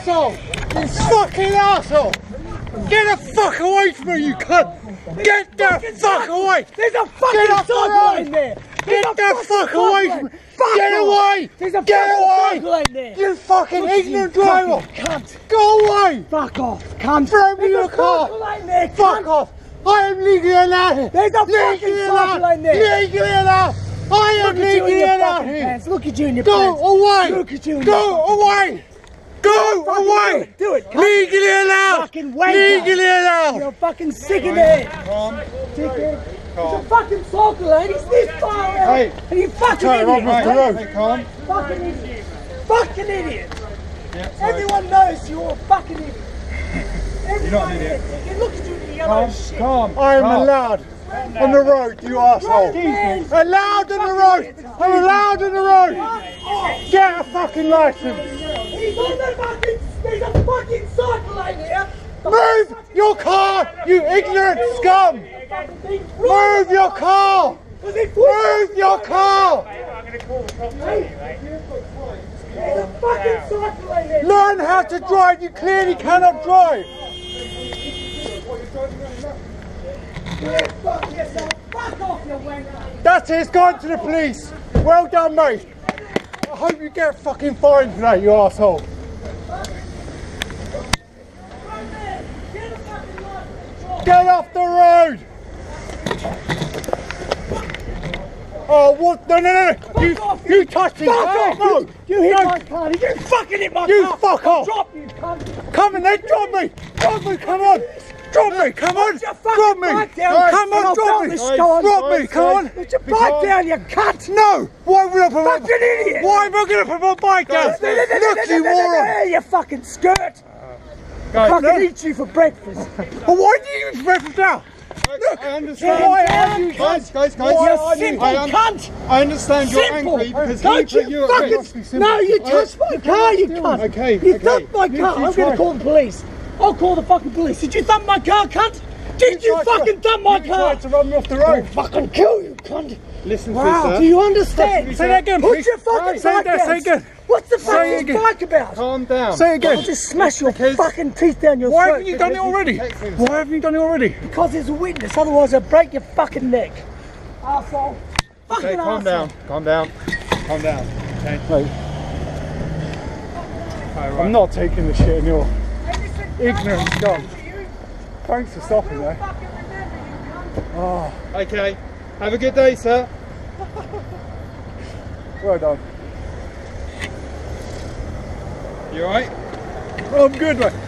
arsehole! You fucking arsehole! Get the fuck away from me, you cunt! Get the fuck away! There's a fucking cycle in there! Get the fuck away from me! Get away! There's a Get away! cycle in there! You fucking ignorant driver! Cunt! Go away! Fuck off, cunt! Throw me your There's a car! cycle in there, Fuck cunt. off! I am legally allowed here! There's a fucking cycle in there! Legally allowed! I am Look at you in legally your allowed fucking here! pants! Look at you in your Go pants! away! Look at you in your Go away! Go fucking away! do it, cunt. Legally allowed! Fucking wanker. Legally allowed! You're fucking sick of it! Calm. Dickhead! Calm. There's a fucking cycle lane! He's this far out! Hey. And you fucking Turn idiot! off the road. Hey, calm. Fucking idiot! Fucking idiot! Yeah, sorry. Everyone knows you're a fucking idiot! You're not an idiot. You look at you in the yellow Calm. shit! Calm. I am calm. allowed on the road, you arsehole! Man. Allowed on the road! I'm allowed on the road! Get a fucking license! He's on the fucking... There's a fucking cycle lane here! Move your car, you ignorant scum! Move your car! Move your car! There's a fucking cycle lane here! Learn how to drive, you clearly cannot drive! Fuck yourself! Fuck off, you wanker! That's it, it's gone to the police! Well done, mate! I hope you get fucking fined for that, you arsehole! Get off the road! Oh, what? No, no, no! You touched me! Fuck off! No! You hit No. my car! You fucking hit my You car! fuck off! Drop you, cunt! Come on then, drop me! Drop me, come on! Drop me, come on! Put your fucking Drop me! bike down, Come and on, I'll drop belt me! this guy. Drop me, come on! Put your bike down, you cunt! No! Why would I put my... Fucking idiot! Why am I going to put my bike down? Look, you moron! You fucking skirt! Guys, Fucking eat you for breakfast! Well, why do you use breakfast now? Look! I understand. Why are you... Guys, You simple cunt! I understand you're Simple. angry because Don't he put you you at risk. fucking... No, you touched my car, you cunt! Okay, You okay. thumped my car! I'm going to call the police! I'll call the fucking police! Did you thump my car, cunt? Did you fucking thump my You car? tried to run me off the I'll road. fucking kill you, cunt! Listen to Wow, this, do you understand? Say that again, Put please. your fucking Say bike that, down! say again. What's the Say fuck it this again. bike about? Calm down. Say it again. I'll just smash your Because- fucking teeth down your Why throat. haven't you done it already? Why haven't you done it already? Because there's a witness, otherwise I'll break your fucking neck. Arsehole. Fucking Okay, calm arsehole. down. Calm down. Calm down. Okay. Mate, I'm not taking the shit anymore. Ignorant scum. Thanks for stopping there. Oh, Okay. Have a good day, sir. well done. You alright? I'm good, mate.